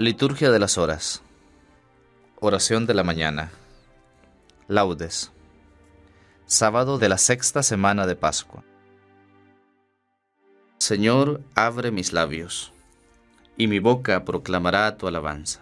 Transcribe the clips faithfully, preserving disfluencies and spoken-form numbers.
Liturgia de las horas. Oración de la mañana. Laudes. Sábado de la sexta semana de Pascua. Señor, abre mis labios, y mi boca proclamará tu alabanza.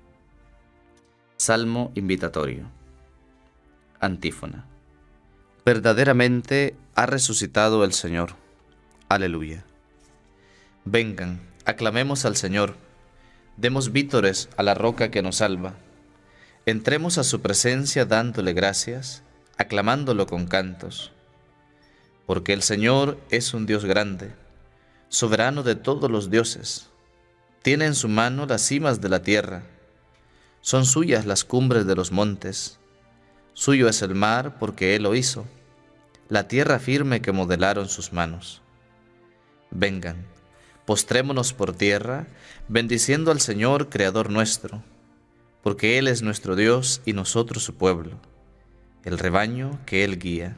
Salmo invitatorio. Antífona. Verdaderamente ha resucitado el Señor. Aleluya. Vengan, aclamemos al Señor. Demos vítores a la roca que nos salva. Entremos a su presencia dándole gracias, aclamándolo con cantos. Porque el Señor es un Dios grande, soberano de todos los dioses. Tiene en su mano las cimas de la tierra. Son suyas las cumbres de los montes. Suyo es el mar porque Él lo hizo, la tierra firme que modelaron sus manos. Vengan, postrémonos por tierra, bendiciendo al Señor, Creador nuestro, porque Él es nuestro Dios y nosotros su pueblo, el rebaño que Él guía.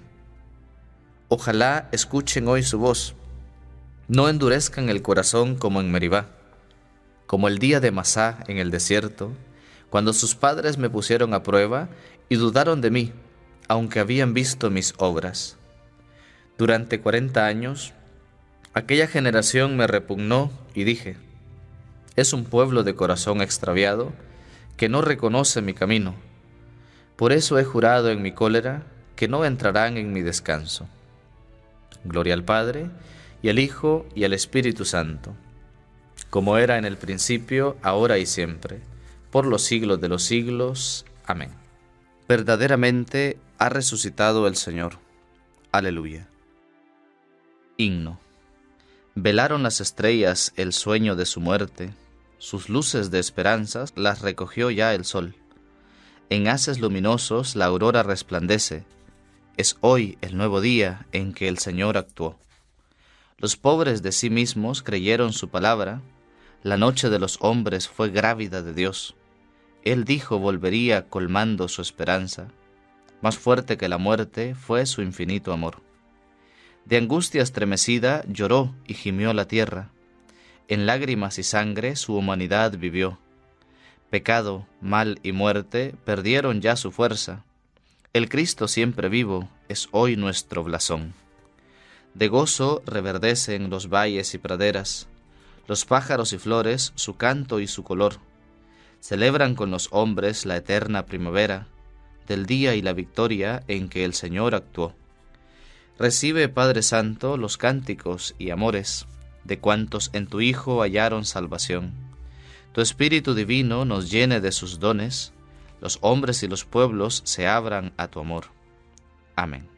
Ojalá escuchen hoy su voz, no endurezcan el corazón como en Meribá, como el día de Masá en el desierto, cuando sus padres me pusieron a prueba y dudaron de mí, aunque habían visto mis obras. Durante cuarenta años, aquella generación me repugnó y dije, es un pueblo de corazón extraviado que no reconoce mi camino. Por eso he jurado en mi cólera que no entrarán en mi descanso. Gloria al Padre, y al Hijo, y al Espíritu Santo, como era en el principio, ahora y siempre, por los siglos de los siglos. Amén. Verdaderamente ha resucitado el Señor. Aleluya. Himno. Velaron las estrellas el sueño de su muerte, sus luces de esperanzas las recogió ya el sol. En haces luminosos la aurora resplandece, es hoy el nuevo día en que el Señor actuó. Los pobres de sí mismos creyeron su palabra, la noche de los hombres fue grávida de Dios. Él dijo volvería colmando su esperanza, más fuerte que la muerte fue su infinito amor. De angustia estremecida lloró y gimió la tierra, en lágrimas y sangre su humanidad vivió. Pecado, mal y muerte perdieron ya su fuerza, el Cristo siempre vivo es hoy nuestro blasón. De gozo reverdecen los valles y praderas, los pájaros y flores su canto y su color. Celebran con los hombres la eterna primavera, del día y la victoria en que el Señor actuó. Recibe, Padre Santo, los cánticos y amores de cuantos en tu Hijo hallaron salvación. Tu Espíritu Divino nos llene de sus dones, los hombres y los pueblos se abran a tu amor. Amén.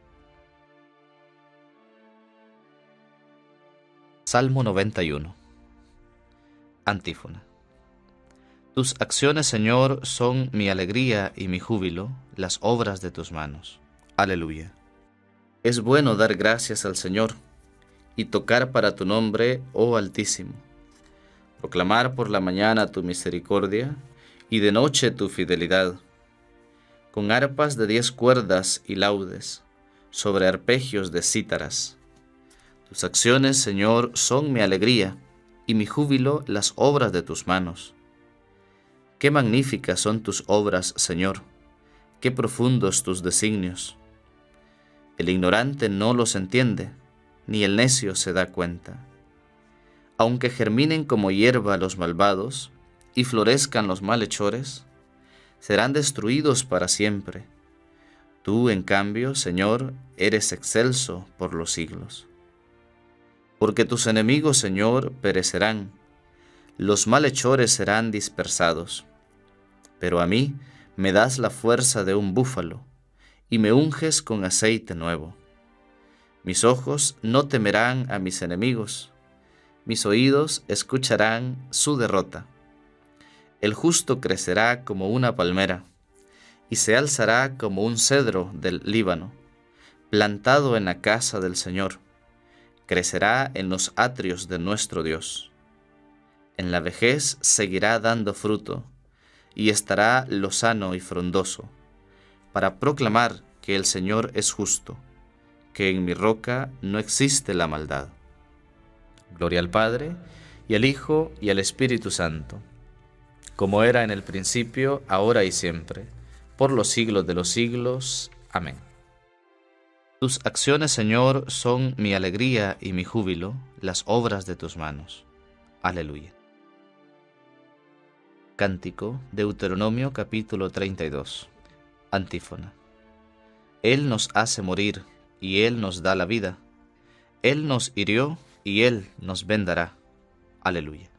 Salmo noventa y uno. Antífona. Tus acciones, Señor, son mi alegría y mi júbilo, las obras de tus manos. Aleluya. Es bueno dar gracias al Señor y tocar para tu nombre, oh Altísimo. Proclamar por la mañana tu misericordia y de noche tu fidelidad. Con arpas de diez cuerdas y laudes, sobre arpegios de cítaras. Tus acciones, Señor, son mi alegría y mi júbilo, las obras de tus manos. Qué magníficas son tus obras, Señor, qué profundos tus designios. El ignorante no los entiende, ni el necio se da cuenta. Aunque germinen como hierba los malvados, y florezcan los malhechores, serán destruidos para siempre. Tú, en cambio, Señor, eres excelso por los siglos. Porque tus enemigos, Señor, perecerán, los malhechores serán dispersados. Pero a mí me das la fuerza de un búfalo, y me unges con aceite nuevo. Mis ojos no temerán a mis enemigos, mis oídos escucharán su derrota. El justo crecerá como una palmera, y se alzará como un cedro del Líbano, plantado en la casa del Señor. Crecerá en los atrios de nuestro Dios. En la vejez seguirá dando fruto, y estará lozano y frondoso, para proclamar que el Señor es justo, que en mi roca no existe la maldad. Gloria al Padre, y al Hijo, y al Espíritu Santo, como era en el principio, ahora y siempre, por los siglos de los siglos. Amén. Tus acciones, Señor, son mi alegría y mi júbilo, las obras de tus manos. Aleluya. Cántico, Deuteronomio capítulo treinta y dos. Antífona. Él nos hace morir, y Él nos da la vida. Él nos hirió, y Él nos vendará. Aleluya.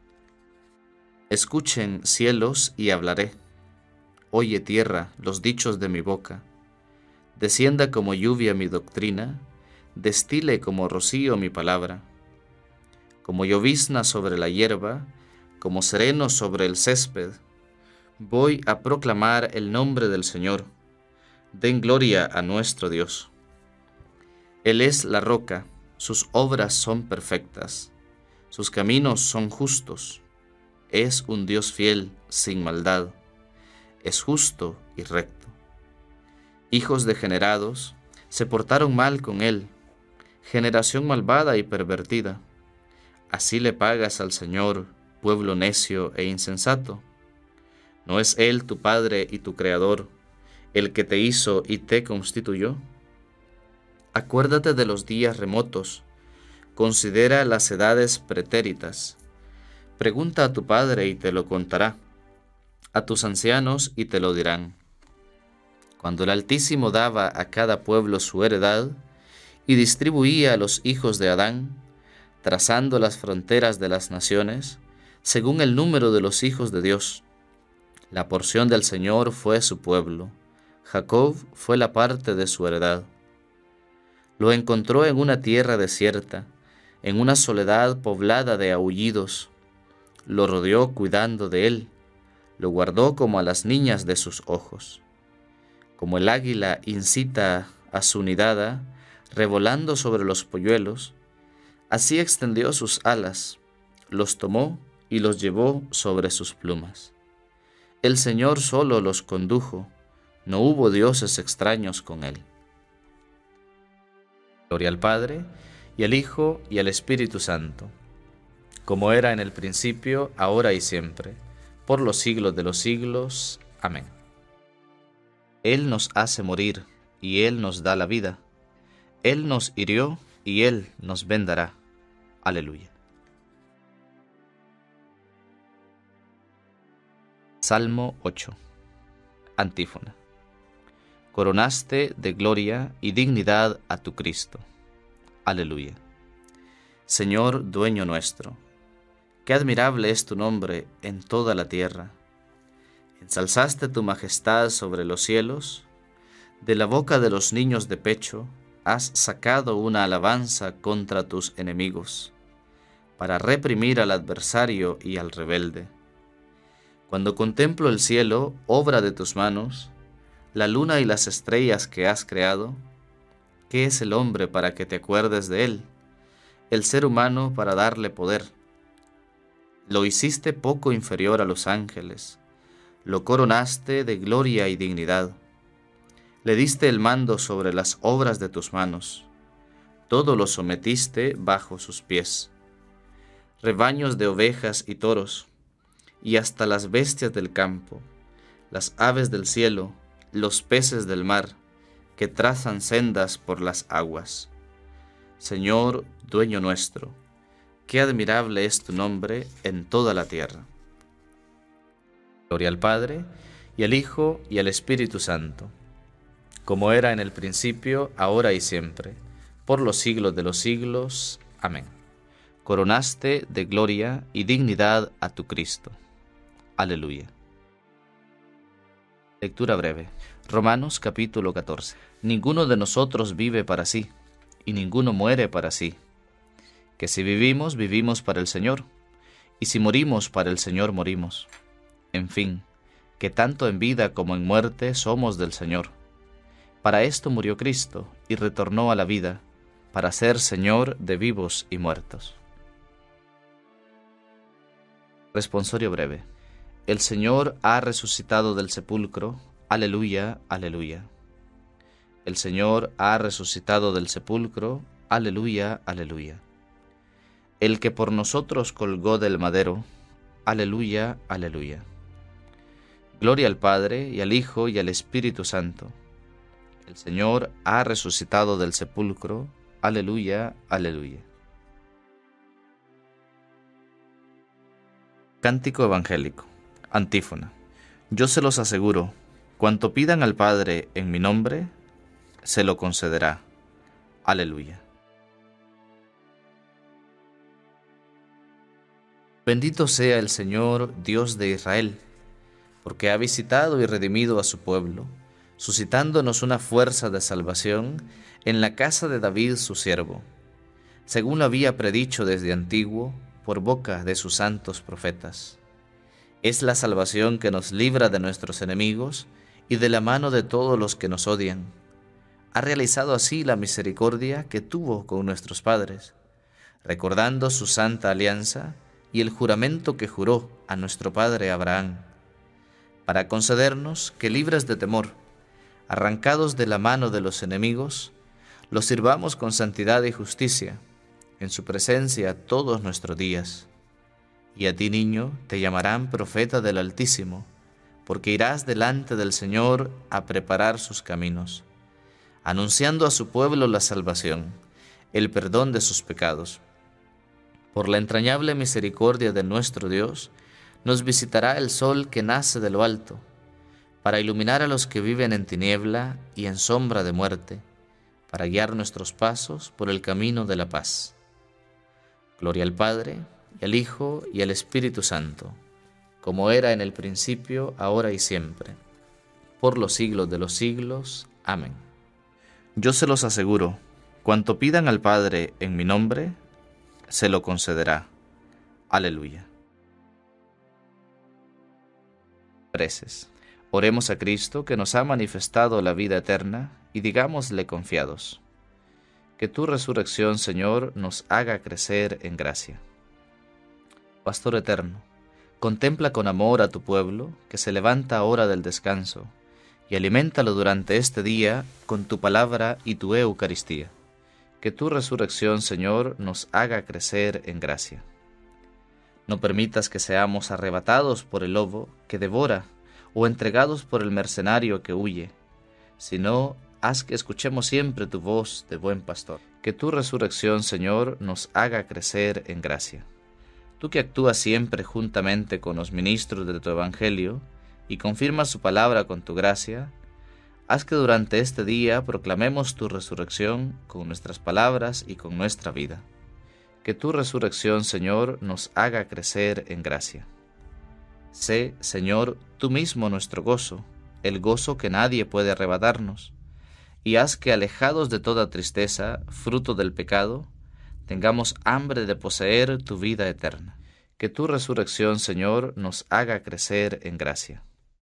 Escuchen, cielos, y hablaré. Oye, tierra, los dichos de mi boca. Descienda como lluvia mi doctrina, destile como rocío mi palabra. Como llovizna sobre la hierba, como sereno sobre el césped, voy a proclamar el nombre del Señor. Den gloria a nuestro Dios. Él es la roca, sus obras son perfectas, sus caminos son justos. Es un Dios fiel, sin maldad, es justo y recto. Hijos degenerados se portaron mal con él, generación malvada y pervertida. Así le pagas al Señor, pueblo necio e insensato. ¿No es Él tu Padre y tu Creador, el que te hizo y te constituyó? Acuérdate de los días remotos, considera las edades pretéritas. Pregunta a tu Padre y te lo contará, a tus ancianos y te lo dirán. Cuando el Altísimo daba a cada pueblo su heredad y distribuía a los hijos de Adán, trazando las fronteras de las naciones, según el número de los hijos de Dios. La porción del Señor fue su pueblo, Jacob fue la parte de su heredad. Lo encontró en una tierra desierta, en una soledad poblada de aullidos. Lo rodeó cuidando de él, lo guardó como a las niñas de sus ojos. Como el águila incita a su nidada, revolando sobre los polluelos, así extendió sus alas, los tomó y los llevó sobre sus plumas. El Señor solo los condujo, no hubo dioses extraños con él. Gloria al Padre, y al Hijo, y al Espíritu Santo, como era en el principio, ahora y siempre, por los siglos de los siglos. Amén. Él nos hace morir, y Él nos da la vida. Él nos hirió, y Él nos vendará. Aleluya. Salmo ocho. Antífona. Coronaste de gloria y dignidad a tu Cristo. Aleluya. Señor, dueño nuestro, qué admirable es tu nombre en toda la tierra. Ensalzaste tu majestad sobre los cielos, de la boca de los niños de pecho has sacado una alabanza contra tus enemigos, para reprimir al adversario y al rebelde. Cuando contemplo el cielo, obra de tus manos, la luna y las estrellas que has creado, ¿qué es el hombre para que te acuerdes de él? El ser humano para darle poder. Lo hiciste poco inferior a los ángeles, lo coronaste de gloria y dignidad. Le diste el mando sobre las obras de tus manos, todo lo sometiste bajo sus pies. Rebaños de ovejas y toros, y hasta las bestias del campo, las aves del cielo, los peces del mar, que trazan sendas por las aguas. Señor, dueño nuestro, qué admirable es tu nombre en toda la tierra. Gloria al Padre, y al Hijo, y al Espíritu Santo, como era en el principio, ahora y siempre, por los siglos de los siglos. Amén. Coronaste de gloria y dignidad a tu Cristo. Aleluya. Lectura breve. Romanos capítulo catorce. Ninguno de nosotros vive para sí, y ninguno muere para sí. Que si vivimos, vivimos para el Señor, y si morimos, para el Señor morimos. En fin, que tanto en vida como en muerte somos del Señor. Para esto murió Cristo, y retornó a la vida, para ser Señor de vivos y muertos. Responsorio breve. El Señor ha resucitado del sepulcro. Aleluya, aleluya. El Señor ha resucitado del sepulcro. Aleluya, aleluya. El que por nosotros colgó del madero. Aleluya, aleluya. Gloria al Padre, y al Hijo, y al Espíritu Santo. El Señor ha resucitado del sepulcro. Aleluya, aleluya. Cántico evangélico. Antífona. Yo se los aseguro, cuanto pidan al Padre en mi nombre, se lo concederá. Aleluya. Bendito sea el Señor, Dios de Israel, porque ha visitado y redimido a su pueblo, suscitándonos una fuerza de salvación en la casa de David su siervo, según lo había predicho desde antiguo por boca de sus santos profetas. Es la salvación que nos libra de nuestros enemigos y de la mano de todos los que nos odian. Ha realizado así la misericordia que tuvo con nuestros padres, recordando su santa alianza y el juramento que juró a nuestro padre Abraham, para concedernos que, libres de temor, arrancados de la mano de los enemigos, los sirvamos con santidad y justicia, en su presencia todos nuestros días. Y a ti, niño, te llamarán profeta del Altísimo, porque irás delante del Señor a preparar sus caminos, anunciando a su pueblo la salvación, el perdón de sus pecados. Por la entrañable misericordia de nuestro Dios, nos visitará el sol que nace de lo alto, para iluminar a los que viven en tiniebla y en sombra de muerte, para guiar nuestros pasos por el camino de la paz. Gloria al Padre, y al Hijo, y al Espíritu Santo, como era en el principio, ahora y siempre, por los siglos de los siglos. Amén. Yo se los aseguro, cuanto pidan al Padre en mi nombre, se lo concederá. Aleluya. Preces. Oremos a Cristo, que nos ha manifestado la vida eterna, y digámosle confiados: que tu resurrección, Señor, nos haga crecer en gracia. Pastor eterno, contempla con amor a tu pueblo, que se levanta ahora del descanso, y aliméntalo durante este día con tu palabra y tu Eucaristía. Que tu resurrección, Señor, nos haga crecer en gracia. No permitas que seamos arrebatados por el lobo que devora o entregados por el mercenario que huye, sino haz que escuchemos siempre tu voz de buen pastor. Que tu resurrección, Señor, nos haga crecer en gracia. Tú que actúas siempre juntamente con los ministros de tu Evangelio y confirmas su palabra con tu gracia, haz que durante este día proclamemos tu resurrección con nuestras palabras y con nuestra vida. Que tu resurrección, Señor, nos haga crecer en gracia. Sé, Señor, tú mismo nuestro gozo, el gozo que nadie puede arrebatarnos, y haz que, alejados de toda tristeza, fruto del pecado, tengamos hambre de poseer tu vida eterna. Que tu resurrección, Señor, nos haga crecer en gracia.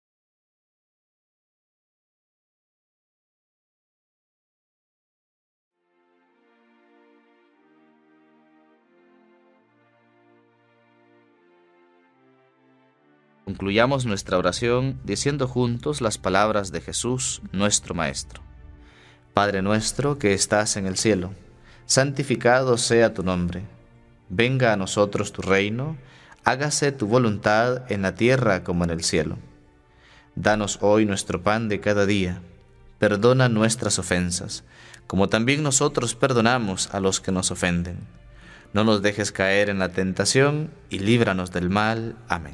Concluyamos nuestra oración diciendo juntos las palabras de Jesús, nuestro Maestro. Padre nuestro que estás en el cielo, santificado sea tu nombre. Venga a nosotros tu reino, hágase tu voluntad en la tierra como en el cielo. Danos hoy nuestro pan de cada día. Perdona nuestras ofensas, como también nosotros perdonamos a los que nos ofenden. No nos dejes caer en la tentación y líbranos del mal. Amén.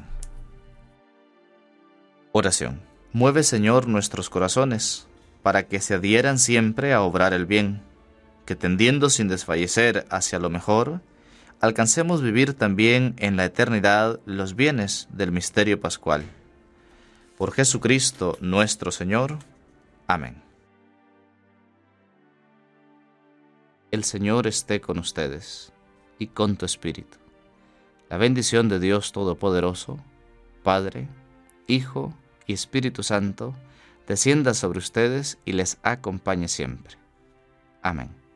Oración. Mueve, Señor, nuestros corazones, para que se adhieran siempre a obrar el bien, que tendiendo sin desfallecer hacia lo mejor, alcancemos vivir también en la eternidad los bienes del misterio pascual. Por Jesucristo nuestro Señor. Amén. El Señor esté con ustedes, y con tu espíritu. La bendición de Dios Todopoderoso, Padre, Hijo y Espíritu Santo, descienda sobre ustedes y les acompañe siempre. Amén.